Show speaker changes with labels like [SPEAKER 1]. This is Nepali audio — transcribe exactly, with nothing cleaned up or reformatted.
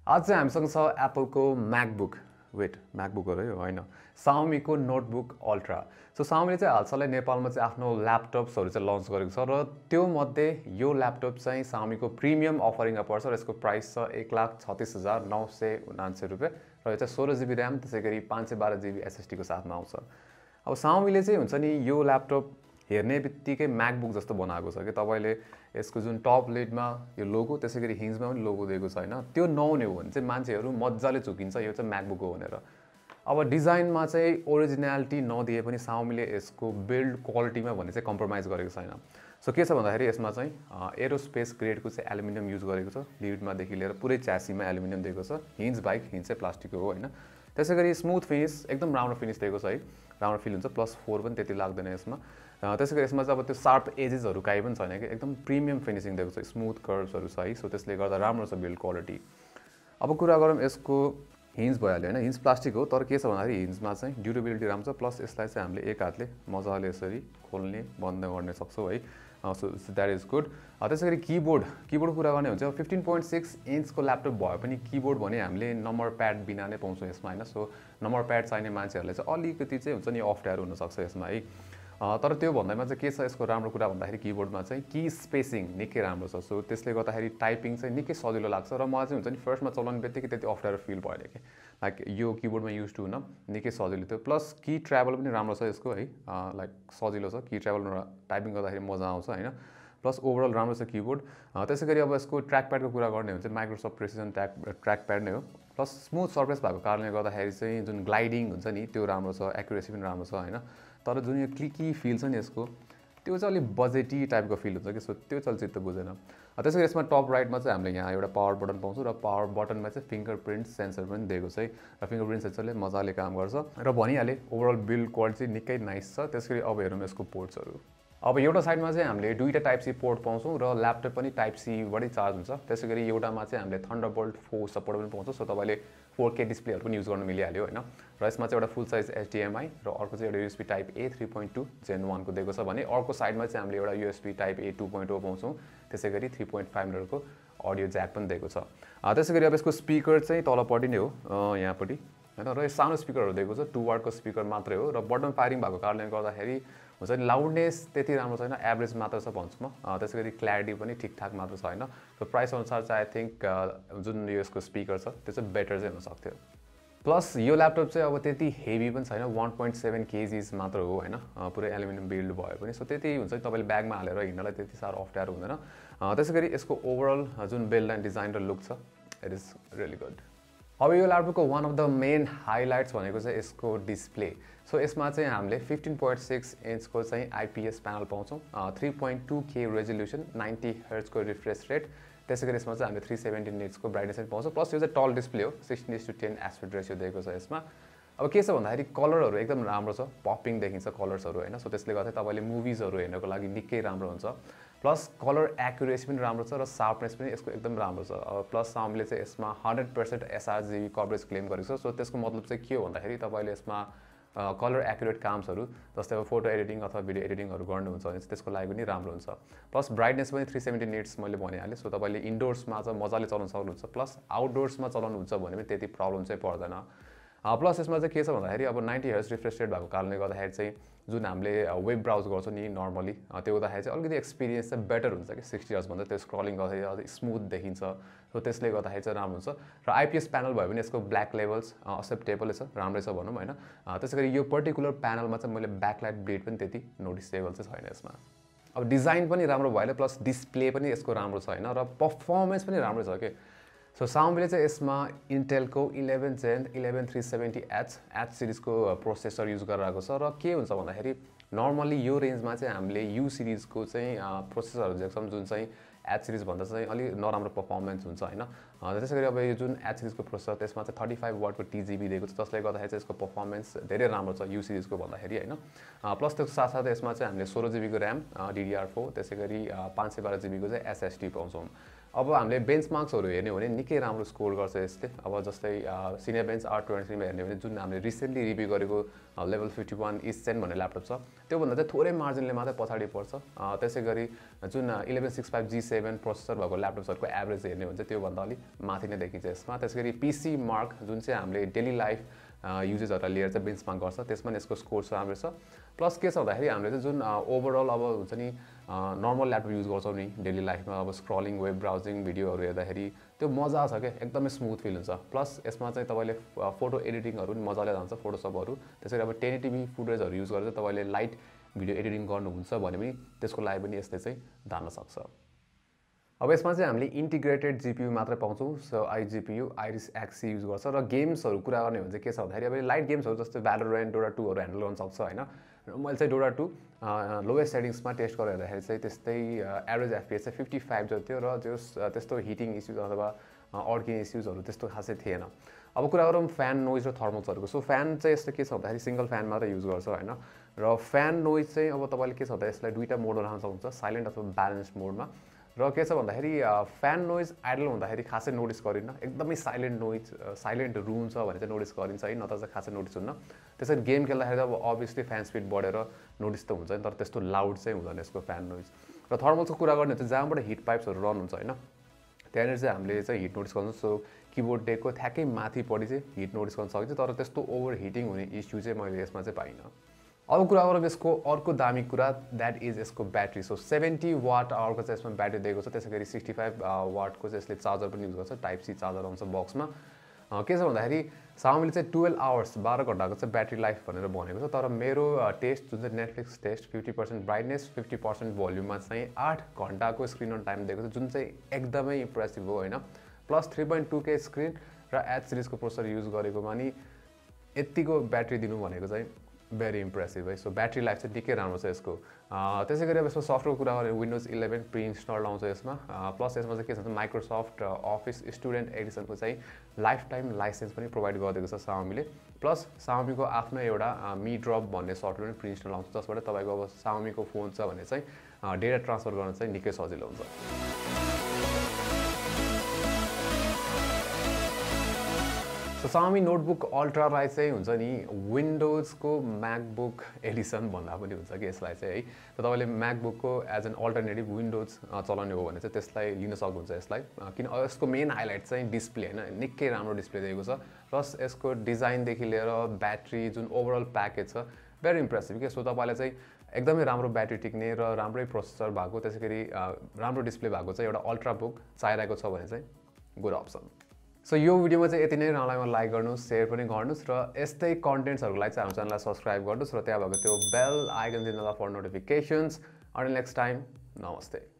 [SPEAKER 1] आज चाहिँ हामीसँग छ एप्पलको MacBook वेट MacBook हो है होइन Xiaomi को नोटबुक अल्ट्रा सो Xiaomi चाहिँ हालसालै नेपालमा चाहिँ आफ्नो ल्यापटप्सहरु चाहिँ लन्च गरेको छ र त्यो मध्ये यो ल्यापटप चाहिँ Xiaomi को प्रिमियम अफरिङमा पर्छ र यसको प्राइस छ एक लाख छत्तीस हजार नौ सय उनान्सय रुपैयाँ र यो चाहिँ सोह्र जिबी र्याम त्यसैगरी पाँच सय बाह्र जिबी एसएसडी को साथमा आउँछ। अब Xiaomi ले चाहिँ हुन्छ नि यो ल्यापटप हेर्ने बित्तिकै MacBook जस्तो बनाएको छ के तपाईले यसको जुन टप लिडमा यो लोगो त्यसैगरी हिन्जमा पनि लोगो दिएको छ हैन त्यो नहुने हो भने चाहिँ मान्छेहरु मज्जाले झुकिन्छ यो चाहिँ MacBook हो भनेर। अब डिजाइनमा चाहिँ ओरिजिनालिटी नदिए पनि Xiaomi ले यसको बिल्ड क्वालिटीमा भने चाहिँ कम्प्रोमाइज गरेको छैन। सो के छ भन्दाखेरि यसमा चाहिँ एरोस्पेस ग्रेड को चाहिँ एल्युमिनियम युज गरेको छ लिडमा देखि लिएर पुरै च्यासीमा एल्युमिनियम दिएको छ हिन्ज बाइक हिन्ज चाहिँ प्लास्टिकको हो हैन। त्यसैगरी स्मुथ फिनिश एकदम राम्रो फिनिश दिएको छ है राम्रो फिल हुन्छ प्लस फोर पनि त्यति लाग्दैन यसमा। त्यसैगरी यसमा चाहिँ अब त्यो शार्प एजेसहरु काई पनि छैन के एकदम प्रिमियम फिनिशिङ दिएको छ स्मुथ कर्भ्सहरु छ है सो त्यसले गर्दा राम्रो छ बिल्ड क्वालिटी। अब कुरा गरौँ यसको हिन्ज भइहाल्यो हैन हिन्ज प्लास्टिक हो तर के छ भन्दाखेरि हिन्जमा चाहिँ ड्युरेबिलिटी राम्रो छ प्लस यसलाई चाहिँ हामीले एक हातले मजाले यसरी खोल्ने बन्द गर्ने सक्छौं है सो दैट इज गुड। त्यसैगरी कीबोर्ड कीबोर्ड कुरा गर्ने हुन्छ फिफ्टीन पोइन्ट सिक्स इंच को ल्यापटप भए पनि कीबोर्ड भने हामीले नम्बर प्याड बिना नै पाउँछौं यसमा हैन सो नम्बर प्याड चाहिने मान्छेहरुले चाहिँ अलिकति चाहिँ हुन्छ नि अफ्ठ्यारो हुन सक्छ यसमा है। तर त्यो भन्दैमा चाहिँ के छ यसको राम्रो कुरा भन्दाखेरि कीबोर्डमा चाहिँ की स्पेसिङ निकै राम्रो छ सो त्यसले गर्दाखेरि टाइपिङ चाहिँ निकै सजिलो लाग्छ र मलाई चाहिँ हुन्छ नि फर्स्टमा चलाउने बित्तिकै त्यति अफ्ठ्यारो फिल भएन के लाइक यो कीबोर्डमा युज टु हुन निकै सजिलो थियो प्लस की ट्राभल पनि राम्रो छ यसको है लाइक सजिलो छ की ट्राभल टाइपिङ गर्दाखेरि मजा आउँछ हैन प्लस ओभरअल राम्रो छ कीबोर्ड। त्यसैगरी अब यसको ट्र्याक प्याडको कुरा गर्ने हो भने चाहिँ Microsoft precision track track pad नै हो प्लस स्मुथ सर्फेस भएको कारणले गर्दाखेरि चाहिँ जुन ग्लाइडिङ हुन्छ नि त्यो राम्रो छ एक्युरेसी पनि राम्रो छ हैन तर जुन यो क्लिकी फिल छ नि यसको त्यो चाहिँ अलि बजेटी टाइपको फिल हुन्छ कि सो त्यो चलचित्र बुझेन। त्यसैगरी यसमा टप राइटमा चाहिँ हामीले यहाँ एउटा पावर बटन पाउँछौँ र पावर बटनमा चाहिँ फिङ्गरप्रिन्ट सेन्सर पनि दिएको छ है र फिङ्गरप्रिन्ट सेन्सरले मजाले काम गर्छ र भनिहाले ओभरअल बिल्ड क्वालिटी चाहिँ निकै नाइस छ। त्यसैगरी अब हेरौँ यसको पोर्ट्सहरु। अब एउटा साइडमा चाहिँ हामीले दुईटा टाइप सी पोर्ट पाउँछौँ र ल्यापटप पनि टाइप सी बाटै चार्ज हुन्छ। त्यसैगरी एउटामा चाहिँ हामीले थन्डरबोल्ट फोर सपोर्ट पनि पाउँछौँ सो तपाईले फोर के डिस्प्लेहरु पनि युज गर्न मिलिहाल्यो हैन र यसमा चाहिँ एउटा फुल साइज एचडीएमआई र अर्को चाहिँ एउटा USB type A three point two gen one को दिएको छ भने अर्को साइडमा चाहिँ हामीले एउटा USB type A two point O पाउँछौँ त्यसैगरी थ्री पोइन्ट फाइभ मिटरको अडियो ज्याक पनि दिएको छ। त्यसैगरी अब यसको स्पिकर चाहिँ तलपट्टि नै हो यहाँपट्टि हैन र यो सानो स्पिकरहरु दिएको छ टू वाटको स्पिकर मात्रै हो र बटन फायरिङ भएको कारणले गर्दाखेरि हुन्छ नि लाउडनेस त्यति राम्रो छैन एभरेज मात्र छ भन्छु म। त्यसैगरी क्ल्यारिटी पनि ठिकठाक मात्र छ हैन र प्राइस अनुसार चाहिँ आई थिंक जुन यो यसको स्पिकर छ त्यो चाहिँ बेटर चाहिँ हुन सक्थ्यो। प्लस यो ल्यापटप चाहिँ अब त्यति हेभी पनि छैन वन पोइन्ट सेभेन केजीज मात्र हो हैन पुरै एल्युमिनियम बिल्ड भए पनि सो त्यति हुन्छ नि तपाईले ब्यागमा हालेर हिँड्नलाई त्यति साह्रो अफ्ठ्यारो हुँदैन। त्यसैगरी यसको ओभरअल जुन बिल्ड एन्ड डिजाइन र लुक छ इट इज रियली गुड। अब यो ल्यापटपको one of the main highlights भनेको चाहिँ यसको डिस्प्ले सो यसमा चाहिँ हामीले फिफ्टीन पोइन्ट सिक्स इन्चको चाहिँ आइपीएस प्यानल पाउँछौँ three point two K resolution ninety हर्ट्जको रिफ्रेश रेट त्यसैगरी यसमा चाहिँ हामीले थ्री सेभेन्टी निट्सको ब्राइटनेस पनि पाउँछौँ प्लस यो चाहिँ टल डिस्प्ले हो sixteen is to ten aspect ratio दिएको छ यसमा। अब के छ भन्दाखेरि कलरहरु एकदम राम्रो छ पपिङ देखिन्छ कलर्सहरु हैन सो त्यसले गर्दा तपाईले मुभिजहरु हेर्नको लागि निकै राम्रो हुन्छ प्लस कलर एक्युरेसी पनि राम्रो छ र शार्पनेस पनि यसको एकदम राम्रो छ। प्लस Xiaomi ले चाहिँ यसमा hundred percent sRGB coverage claim गरेको छ सो त्यसको मतलब चाहिँ के हो भन्दाखेरि तपाईले यसमा कलर एक्युरेट काम्सहरु जस्तै अब फोटो एडिटिङ अथवा भिडियो एडिटिङहरु गर्नुहुन्छ भने त्यसको लागि पनि राम्रो हुन्छ। प्लस ब्राइटनेस पनि थ्री सेभेन्टी निट्स मैले भनिहालेँ सो तपाईले इन्डोर्समा चाहिँ मजाले चलाउन सक्नुहुन्छ प्लस आउटडोर्समा चलाउनुहुन्छ भने पनि त्यति प्रब्लम चाहिँ पर्दैन। प्लस यसमा चाहिँ के छ भन्दाखेरि अब नाइन्टी हर्ट्ज रिफ्रेश रेट भएको कारणले गर्दाखेरि चाहिँ जुन हामीले वेब ब्राउज गर्छौँ नि नर्मली त्यो गर्दाखेरि चाहिँ अलिकति एक्सपिरियन्स चाहिँ बेटर हुन्छ कि सिक्सटी हर्ट्ज भन्दा त्यो स्क्रलिङ गर्दाखेरि अझै स्मुथ देखिन्छ सो त्यसले गर्दाखेरि चाहिँ राम्रो हुन्छ र आइपीएस प्यानल भयो भने यसको ब्ल्याक लेभल्स एक्सेप्टेबल छ राम्रै छ भनौँ हैन। त्यसैगरी यो पर्टिकुलर प्यानलमा चाहिँ मैले ब्याकलाइट ब्लेड पनि त्यति नोटिसेबल चाहिँ छैन यसमा। अब डिजाइन पनि राम्रो भयो प्लस डिस्प्ले पनि यसको राम्रो छ हैन र परफर्मेन्स पनि राम्रो छ के सो Xiaomi ले चाहिँ यसमा इन्टेलको eleven gen eleven three seventy H H सिरिजको प्रोसेसर युज गरिरहेको छ र के हुन्छ भन्दाखेरि नर्मली यो रेन्जमा चाहिँ हामीले यू सिरिजको चाहिँ प्रोसेसरहरु देख्छौँ जुन चाहिँ एच सिरिज भन्दा चाहिँ अलि नराम्रो परफर्मेन्स हुन्छ हैन। त्यसैगरी अब यो जुन एच सिरिजको प्रोसेसर त्यसमा चाहिँ थर्टी फाइभ वाटको टिजिबी दिएको छ जसले गर्दाखेरि चाहिँ यसको परफर्मेन्स धेरै राम्रो छ यू सिरिजको भन्दाखेरि हैन। प्लस त्यसको साथसाथै यसमा चाहिँ हामीले सोह्र जिबीको र्याम डिडिआर फोर त्यसैगरी पाँच सय बाह्र जिबीको चाहिँ एसएसडी पाउँछौँ। अब हामीले बेन्चमार्क्सहरू हेर्ने हो भने निकै राम्रो स्कोर गर्छ यसले। अब जस्तै सिनियर बेन्च आर ट्वेन्टी थ्रीमा हेर्ने हो भने जुन हामीले रिसेन्टली रिभ्यू गरेको लेभल फिफ्टी वान इस्चेन भन्ने ल्यापटप छ त्योभन्दा चाहिँ थोरै मार्जिनले मात्रै पछाडि पर्छ। त्यसै गरी जुन eleven six five G seven processor भएको ल्यापटप्सहरूको एभरेज हेर्ने हो भने चाहिँ त्योभन्दा अलिक माथि नै देखिन्छ यसमा। त्यसै गरी पिसी मार्क जुन चाहिँ हामीले डेली लाइफ युजेसहरूलाई लिएर चाहिँ बेन्चमार्क गर्छ त्यसमा यसको स्कोर चाहिँ राम्रो छ। प्लस के छ भन्दाखेरि हामीले चाहिँ जुन ओभरअल अब हुन्छ नि नर्मल ल्यापटप युज गर्छौँ नि डेली लाइफमा अब स्क्रलिङ वेब ब्राउजिङ भिडियोहरू हेर्दाखेरि त्यो मजा छ क्या, एकदमै स्मुथ फिल हुन्छ। प्लस यसमा चाहिँ तपाईँले फोटो एडिटिङहरू पनि मजाले जान्छ फोटोसपहरू। त्यसरी अब टेन एटी पी फुटेजहरू युज गरेर चाहिँ तपाईँले लाइट भिडियो एडिटिङ गर्नुहुन्छ भने पनि त्यसको लागि पनि यसले चाहिँ धान्न सक्छ। अब यसमा चाहिँ हामीले इन्टिग्रेटेड जिपियू मात्रै पाउँछौँ। So I GPU Iris Xe use गर्छ र गेम्सहरू कुरा गर्ने हो भने चाहिँ के छ भन्दाखेरि अब लाइट गेम्सहरू जस्तै भ्यालोरेन्ट डोटा टूहरू ह्यान्डल गर्न सक्छ होइन। र मैले चाहिँ डोटा टू लोवेस्ट सेटिङ्समा टेस्ट गरेर हेर्दाखेरि चाहिँ त्यस्तै एभरेज एफपिएस चाहिँ फिफ्टी फाइभ जति थियो र त्यो त्यस्तो हिटिङ इस्युज अथवा अड्किने इस्युजहरू त्यस्तो खासै थिएन। अब कुरा गरौँ फ्यान नोइज र थर्मल्सहरूको। सो फ्यान चाहिँ यस्तो के छ भन्दाखेरि सिङ्गल फ्यान मात्रै युज गर्छ होइन। र फ्यान नोइज चाहिँ अब तपाईँले के छ भन्दा यसलाई दुईवटा मोडमा राख्न सक्नुहुन्छ, साइलेन्ट अथवा ब्यालेन्स मोडमा। र के छ भन्दाखेरि फ्यान नोइज आइडल हुँदाखेरि खासै नोटिस गरिन्न, एकदमै साइलेन्ट नोइज साइलेन्ट रुम छ भने चाहिँ नोटिस गरिन्छ है, नत्र चाहिँ खासै नोटिस हुन्न। त्यसरी गेम खेल्दाखेरि अब अभियसली फ्यान स्पिड बढेर नोटिस त हुन्छ नि, तर त्यस्तो लाउड चाहिँ हुँदैन यसको फ्यान नोइज। र थर्मल्सको कुरा गर्ने चाहिँ जहाँबाट हिट पाइप्सहरू रन हुन्छ होइन त्यहाँनिर चाहिँ हामीले चाहिँ हिट नोटिस गर्नु। सो किबोर्ड डेकको ठ्याक्कै माथिपट्टि चाहिँ हिट नोटिस गर्न सकिन्छ, तर त्यस्तो ओभर हिटिङ हुने इस्यु चाहिँ मैले यसमा चाहिँ पाइनँ। अब कुरा गरौँ यसको अर्को दामी कुरा द्याट इज यसको ब्याट्री। सो सेभेन्टी वाट आवरको चाहिँ यसमा ब्याट्री दिएको छ। त्यसै गरी सिक्सटी फाइभ वाटको चाहिँ यसले चार्जर पनि युज गर्छ, टाइप सी चार्जर आउँछ बक्समा। के छ भन्दाखेरि Xiaomi चाहिँ टुवेल्भ आवर्स बाह्र घन्टाको चाहिँ ब्याट्री लाइफ भनेर भनेको छ, तर मेरो टेस्ट जुन चाहिँ Netflix test fifty percent brightness fifty percent भोल्युममा चाहिँ आठ घन्टाको स्क्रिन अन टाइम दिएको छ, जुन चाहिँ एकदमै इम्प्रेसिभ हो होइन। Plus three point two K screen र एच सिरिजको प्रोसेसर युज गरेकोमा नि यतिको ब्याट्री दिनु भनेको चाहिँ भेरी इम्प्रेसिभ है। सो ब्याट्री लाइफ चाहिँ निकै राम्रो छ यसको। त्यसै गरी अब यसमा सफ्टवेयरको कुरा गरेर विन्डोज इलेभेन प्रि इन्स्टल आउँछ यसमा। प्लस यसमा चाहिँ के छ भने माइक्रोसफ्ट अफिस स्टुडेन्ट एडिसनको चाहिँ लाइफ टाइम लाइसेन्स पनि प्रोभाइड गरिदिएको छ Xiaomi ले। प्लस Xiaomi को आफ्नो एउटा मी ड्रप भन्ने सफ्टवेयर पनि प्रि इन्स्टल आउँछ, जसबाट तपाईँको अब Xiaomi को फोन छ भने चाहिँ डेटा ट्रान्सफर गर्न चाहिँ निकै सजिलो हुन्छ। सो Xiaomi नोटबुक अल्ट्रालाई चाहिँ हुन्छ नि विन्डोजको म्याकबुक एडिसन भन्दा पनि हुन्छ कि यसलाई चाहिँ है। त तपाईँले म्याकबुकको एज एन अल्टरनेटिभ विन्डोज चलाउने हो भने चाहिँ त्यसलाई लिन सक्नुहुन्छ यसलाई, किन यसको मेन हाइलाइट चाहिँ डिस्प्ले होइन, निकै राम्रो डिस्प्ले दिएको छ। प्लस यसको डिजाइनदेखि लिएर ब्याट्री जुन ओभरअल प्याकेज छ भेरी इम्प्रेसिभ के। सो तपाईँलाई चाहिँ एकदमै राम्रो ब्याट्री टिक्ने र राम्रै प्रोसेसर भएको त्यसै गरी राम्रो डिस्प्ले भएको चाहिँ एउटा अल्ट्रा बुक चाहिरहेको छ भने चाहिँ गुड अप्सन। सो यो भिडियोमा चाहिँ यति नै। राम्रोमा लाइक गर्नुहोस्, सेयर पनि गर्नुहोस् र यस्तै कन्टेन्ट्सहरूको लागि चाहिँ हाम्रो च्यानललाई सब्सक्राइब गर्नुहोस् र त्यहाँ भएको त्यो बेल आइकन दिनुहोला for notifications. Until next time, नमस्ते।